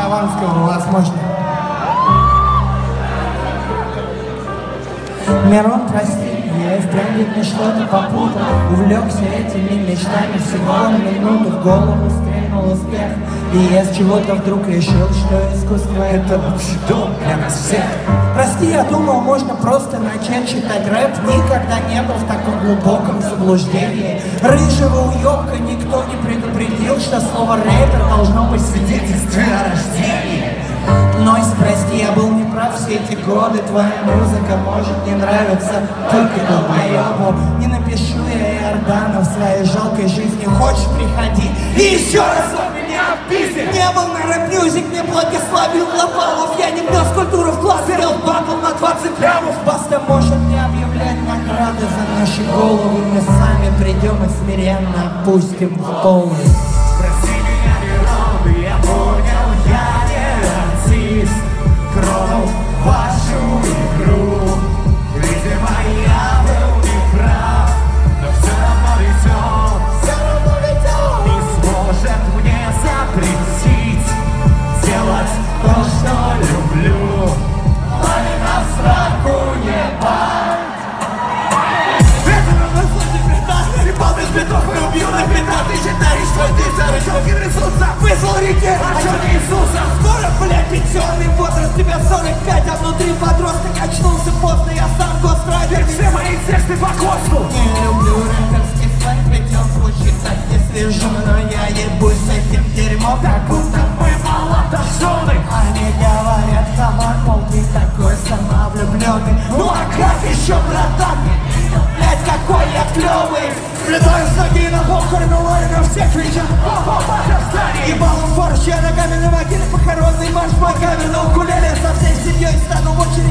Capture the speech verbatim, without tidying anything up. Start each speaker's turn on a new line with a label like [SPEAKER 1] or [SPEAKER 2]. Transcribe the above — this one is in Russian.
[SPEAKER 1] Хованского, возможно. Мирон, прости, я и впрямь видно что-то попутал. Увлекся этими мечтами всего на минуту, в голову стрельнул успех. И я с чего-то вдруг решил, что искусство — это общий дом для нас всех. Прости, я думал, можно просто начать читать рэп. Никогда не был в таком глубоком заблуждении. Рыжего уёбка никто не предупредил, что слово рэпер должно быть в свидетельстве о рождении. Нойз, прости, я был неправ все эти годы. Твоя музыка может не нравиться только долбоёбу. Не напишу я Иордана в своей жалкой жизни. Хочешь, приходи и еще раз у меня пиздец. Не был на рэп-мьюзик, не благословил Лопалов. Я не внес культуру в класс, сделал батл на двадцать лямов. Баста может не объявлять награды за наши головы. Мы сами придем и смиренно опустим в полы.
[SPEAKER 2] Прости меня, Мирон, я понял, я не артист. Кровь вашу игру. Видимо, я был неправ, но все равно ведет, все равно ведет. Не сможет мне запретить делать то, что люблю. Лови на сраку, ебать. Это равно сложный предат, и полный сбитов и убью на пятак. Ты считаешь, что ты зарычок и ресурса вызвал реке, а черт Иисуса. Скоро, блядь, пенсионный возраст, тебе сорок пять, а внутри подросток очнулся поздно. Я сам гострайдер, все мои тексты по косту. Не люблю рэперский сленг, ведь он звучит так несвежо. Но я ебусь с этим дерьмом, как будто мы молодожены. Они говорят, хамак, мол, ты такой самовлюбленный. Ну а как еще, братан? Блядь, какой я клевый. Влетаю с ноги на похороны воинов, все кричат ебалом форш, я ногами на могиле, похоронный марш, богами на укулеле. Со всей семьей стану в очередь